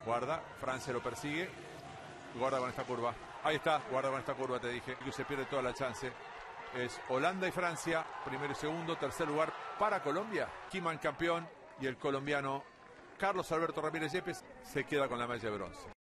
Guarda, Francia lo persigue. Guarda con esta curva. Ahí está, guarda con esta curva, te dije. Que se pierde toda la chance. Es Holanda y Francia, primero y segundo. Tercer lugar para Colombia. Kiman campeón y el colombiano Carlos Alberto Ramírez Yepes se queda con la medalla de bronce.